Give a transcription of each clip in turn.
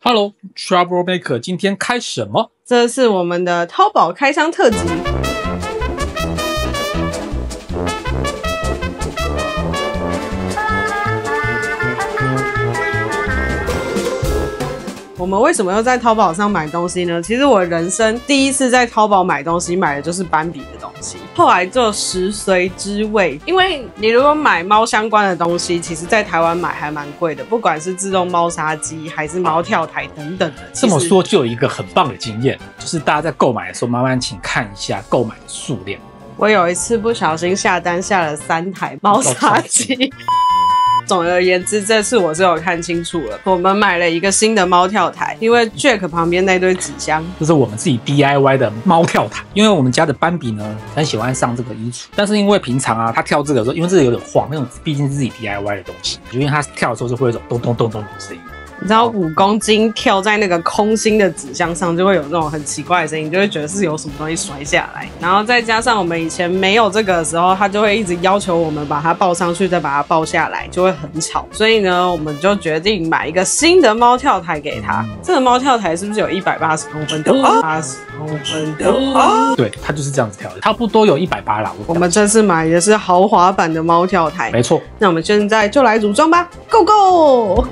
Hello Troublemaker， 今天开什么？ 这是我们的淘宝开箱特辑。我们为什么要在淘宝上买东西呢？其实我人生第一次在淘宝买东西，买的就是斑比的东西。后来就食髓知味，因为你如果买猫相关的东西，其实在台湾买还蛮贵的，不管是自动猫砂机还是猫跳台等等的。 这么说就有一个很棒的经验，就是大家在购买的时候，麻烦请看一下购买的数量。 我有一次不小心下单下了3台猫砂机。总而言之，这次我是有看清楚了。我们买了一个新的猫跳台，因为 Jack 旁边那堆纸箱， 这是我们自己 DIY 的猫跳台。因为我们家的斑比呢，很喜欢上这个衣橱，但是因为平常啊，它跳这个的时候，因为这个有点晃，那种毕竟是自己 DIY 的东西，就因为它跳的时候就会有一种咚咚咚咚的声音。 你知道5公斤跳在那个空心的纸箱上，就会有那种很奇怪的声音，就会觉得是有什么东西摔下来。然后再加上我们以前没有这个的时候，他就会一直要求我们把它抱上去，再把它抱下来，就会很吵。所以呢，我们就决定买一个新的猫跳台给他。这个猫跳台是不是有180公分的？80公分的对，它就是这样子跳的，差不多有180啦。 我们这次买的是豪华版的猫跳台， 没错。 那我们现在就来组装吧 ，Go Go！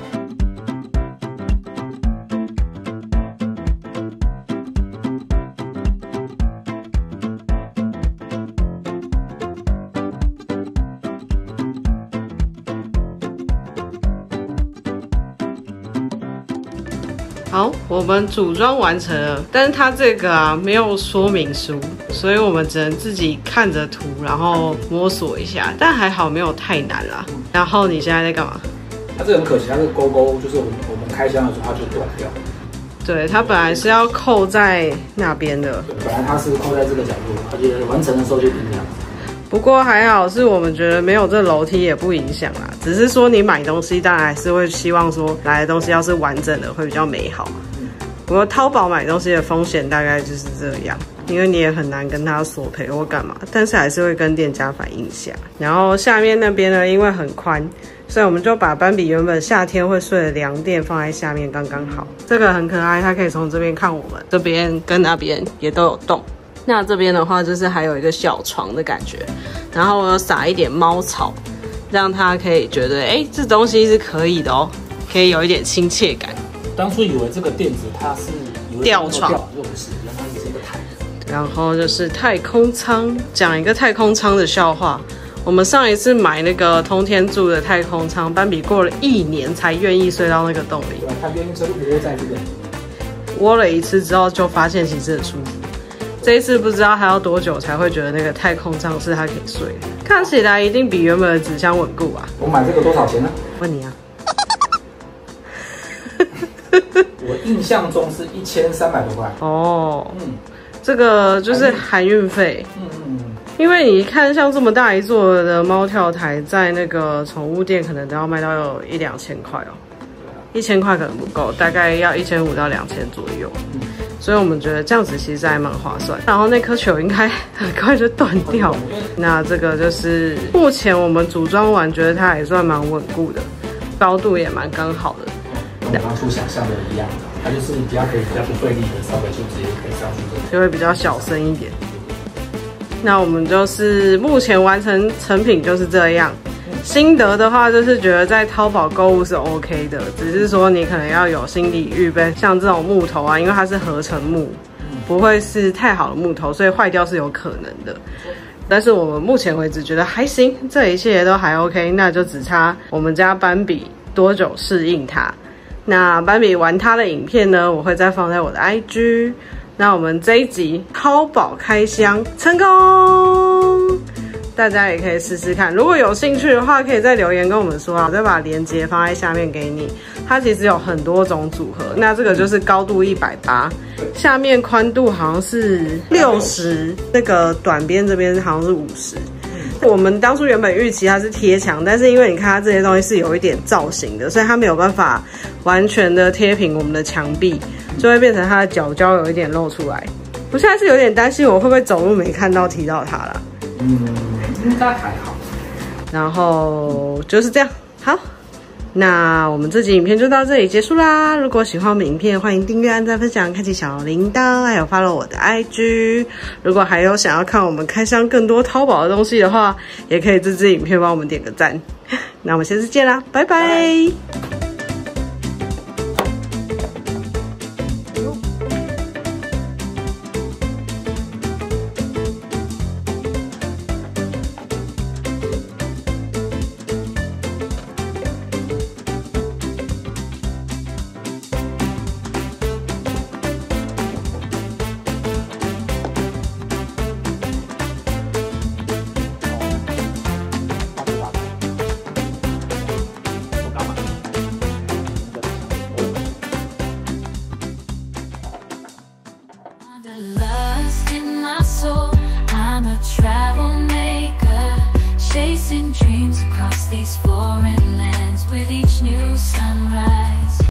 好，我们组装完成了，但是它这个啊没有说明书，所以我们只能自己看着图，然后摸索一下。但还好没有太难啦。然后你现在在干嘛？ 它这个很可惜，它这个勾勾就是我们开箱的时候它就断掉。 对，它本来是要扣在那边的， 本来它是扣在这个角度，而且完成的时候就变这样子。 不过还好是我们觉得没有这楼梯也不影响啦，只是说你买东西当然还是会希望说来的东西要是完整的会比较美好。不过淘宝买东西的风险大概就是这样，因为你也很难跟他索赔或干嘛，但是还是会跟店家反映一下。然后下面那边呢，因为很宽，所以我们就把斑比原本夏天会睡的凉垫放在下面刚刚好。这个很可爱，它可以从这边看我们，这边跟那边也都有洞。那这边的话就是还有一个小床的感觉，然后我有撒一点猫草，让它可以觉得这东西是可以的哦，可以有一点亲切感。 当初以为这个垫子它是吊床， 又不是，原来也是一个台。 然后就是太空舱，讲一个太空舱的笑话。我们上一次买那个通天柱的太空舱，斑比过了1年才愿意睡到那个洞里。 它愿意真窝在这个里面。 窝了一次之后，就发现其实很舒服。这一次不知道还要多久才会觉得那个太空舱是它可以睡的，看起来一定比原本的纸箱稳固吧？ 我买这个多少钱呢？ 问你啊。 我印象中是1300多块。 哦，这个就是含运费。因为你看像这么大一座的猫跳台，在那个宠物店可能都要卖到有1-2千块哦。1000块可能不够，大概要1500到2000左右。所以我们觉得这样子其实还蛮划算。然后那颗球应该很快就断掉。那这个就是目前我们组装完，觉得它还算蛮稳固的，高度也蛮刚好的。 跟当初想象的一样，它就是比较不费力的，稍微就直接可以上去， 就会比较小声一点。那我们就是目前完成成品就是这样。心得的话，就是觉得在淘宝购物是 OK 的，只是说你可能要有心理预备，像这种木头啊，因为它是合成木，不会是太好的木头，所以坏掉是有可能的。但是我们目前为止觉得还行，这一切都还 OK， 那就只差我们家斑比多久适应它。那斑比玩它的影片呢，我会再放在我的 IG。那我们这一集淘宝开箱成功，大家也可以试试看。如果有兴趣的话，可以在留言跟我们说啊，我再把链接放在下面给你。它其实有很多种组合，那这个就是高度180，下面宽度好像是60，那个短边这边好像是50。我们当初原本预期它是贴墙，但是因为你看它这些东西是有一点造型的，所以它没有办法完全的贴平我们的墙壁，就会变成它的角角有一点露出来。我现在是有点担心我会不会走路没看到踢到它啦。 应该还好。 然后就是这样，好， 那我们这集影片就到这里结束啦。如果喜欢我们影片，欢迎订阅、按赞、分享、开启小铃铛，还有 follow 我的 IG。如果还有想要看我们开箱更多淘宝的东西的话，也可以这支影片帮我们点个赞。那我们下次见啦，拜拜。 Lust in my soul, I'm a travel maker, chasing dreams across these foreign lands with each new